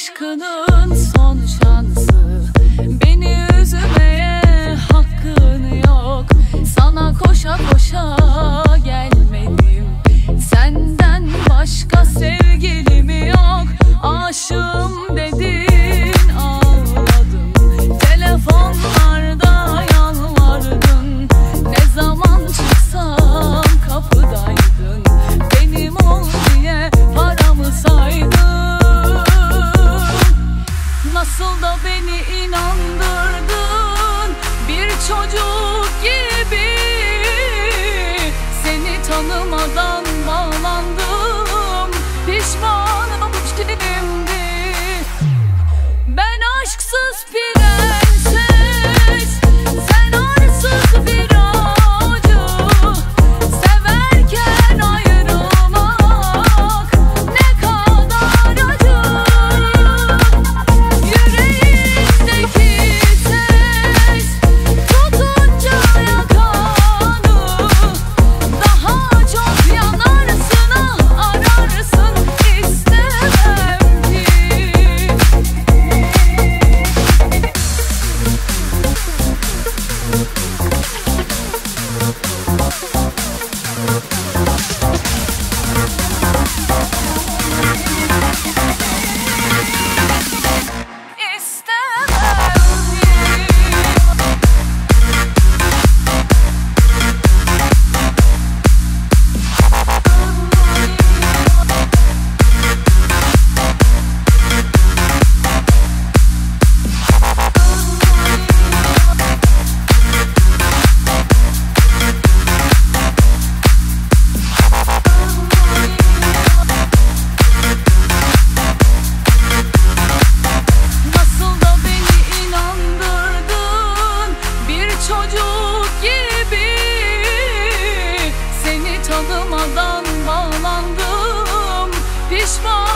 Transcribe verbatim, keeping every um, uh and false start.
aşkının son şansı. Beni üzmeye hakkın yok. Sana koşa koşa gelmedim. Senden başka sevgilim yok. Aşığım dedin, ağladın. Telefonlarda yalvardın. Ne zaman çıksam kapıdaydın. Benim ol diye paramı saydın. Nasıl da beni inandırdın, bir çocuk gibi. Seni tanımadan bağlandım. Pişmanım şimdi. Ben aşksız prenses, sen arsız bir avcı. Severken ayrılmak ne kadar acı. Yüreğimdeki ses tutunca yakanı. Daha çok yanarsın, ah ararsın, istemem ki. Nasıl da beni inandırdın, bir çocuk gibi. Seni tanımadan bağlandım. Pişman